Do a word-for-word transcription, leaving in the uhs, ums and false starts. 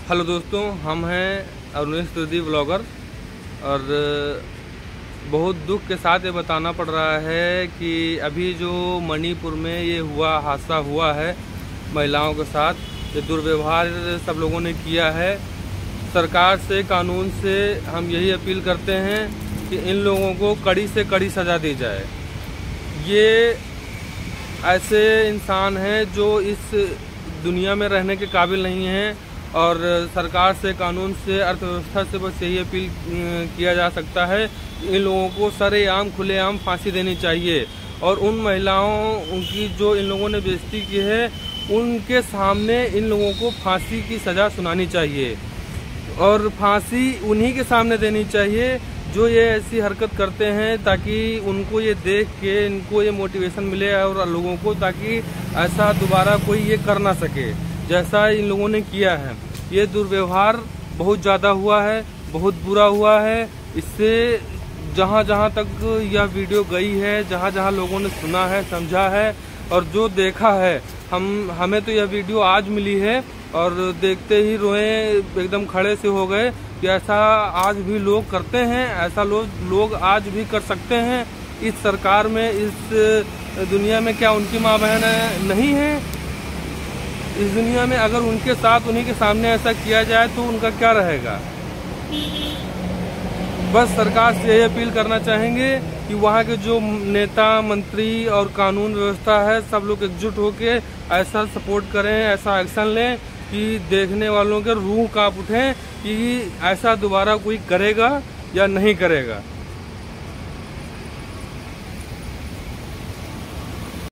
Hello दोस्तों, हम हैं अरुणेश त्रिवेदी ब्लॉगर। और बहुत दुख के साथ ये बताना पड़ रहा है कि अभी जो मणिपुर में ये हुआ हादसा हुआ है महिलाओं के साथ, ये दुर्व्यवहार सब लोगों ने किया है। सरकार से, कानून से हम यही अपील करते हैं कि इन लोगों को कड़ी से कड़ी सज़ा दी जाए। ये ऐसे इंसान हैं जो इस दुनिया में रहने के काबिल नहीं हैं और सरकार से, कानून से, अर्थव्यवस्था से बस यही अपील किया जा सकता है। इन लोगों को सरेआम, खुलेआम फांसी देनी चाहिए और उन महिलाओं उनकी जो इन लोगों ने बेइज्जती की है उनके सामने इन लोगों को फांसी की सज़ा सुनानी चाहिए और फांसी उन्हीं के सामने देनी चाहिए जो ये ऐसी हरकत करते हैं, ताकि उनको ये देख के इनको ये मोटिवेशन मिले और लोगों को, ताकि ऐसा दोबारा कोई ये कर ना सके जैसा इन लोगों ने किया है। ये दुर्व्यवहार बहुत ज़्यादा हुआ है, बहुत बुरा हुआ है। इससे जहाँ जहाँ तक यह वीडियो गई है, जहाँ जहाँ लोगों ने सुना है, समझा है और जो देखा है, हम हमें तो यह वीडियो आज मिली है और देखते ही रोए एकदम खड़े से हो गए कि ऐसा आज भी लोग करते हैं, ऐसा लोग लोग आज भी कर सकते हैं। इस सरकार में, इस दुनिया में क्या उनकी माँ बहन नहीं है? इस दुनिया में अगर उनके साथ, उन्हीं के सामने ऐसा किया जाए तो उनका क्या रहेगा? बस सरकार से यही अपील करना चाहेंगे कि वहाँ के जो नेता, मंत्री और कानून व्यवस्था है, सब लोग एकजुट होकर ऐसा सपोर्ट करें, ऐसा एक्शन लें कि देखने वालों के रूह कांप उठें कि ऐसा दोबारा कोई करेगा या नहीं करेगा।